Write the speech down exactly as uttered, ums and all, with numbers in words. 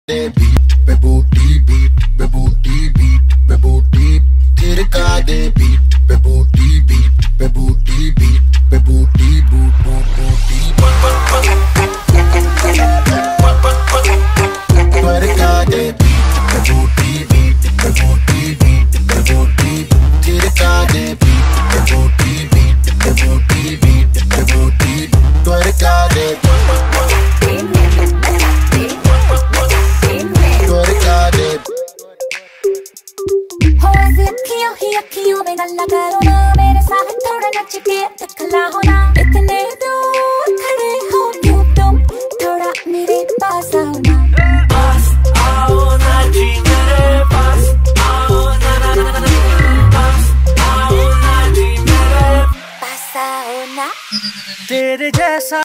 दे beat पे बूटी beat पे बूटी बीट पे बूटी थिरका दे बीट पे बूटी बीट पे बूटी बीट पे बूटी बूट बूट बूटी थिरका दे बीट पे बूटी बीट पे बूटी बीट पे बूटी थिरका दे बीट पे बूटी बीट पे बूटी बीट पे बूटी थिरका दे अखियों ही अखियों में गल्ला करो ना, मेरे साथ थोड़ा नच के दिखला हो ना। इतने दूर खड़े हो क्यों तुम, थोड़ा मेरे पास आओ ना। पास आओ ना जी मेरे पास आओ ना, ना, ना, ना, ना, पास आओ ना जी मेरे पास आओ ना। तेरे जैसा